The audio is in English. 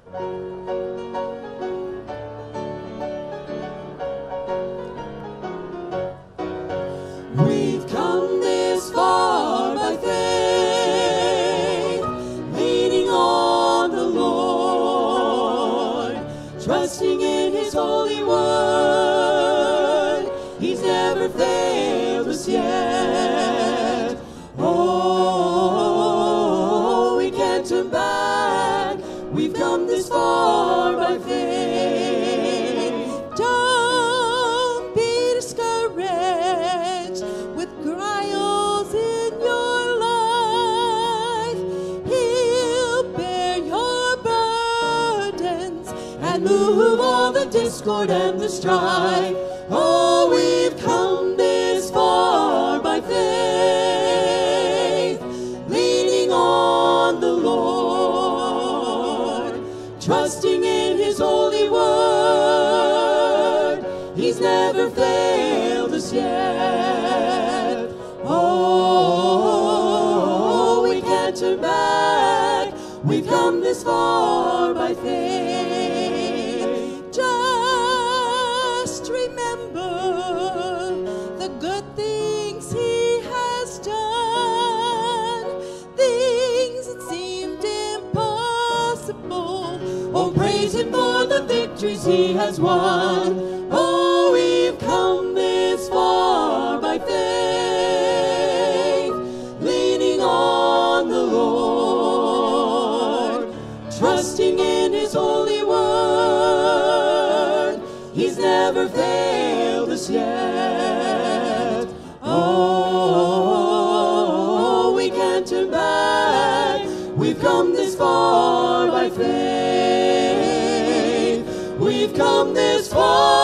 We've come this far by faith, leaning on the Lord, trusting in His holy word. He's never failed us yet. Oh, we can't turn back. We've come this far by faith. Don't be discouraged with trials in your life. He'll bear your burdens and move all the discord and the strife. Oh, we've come this far by faith, leaning on the Lord, trusting in His holy word. He's never failed us yet. Oh, we can't turn back. We've come this far by faith. Just remember the good things He has done, things that seemed impossible. Oh, praise Him for the victories He has won. Oh, we've come this far by faith, leaning on the Lord, trusting in His holy word. He's never failed us yet. Oh, we can't turn back. We've come this far by faith. We've come this far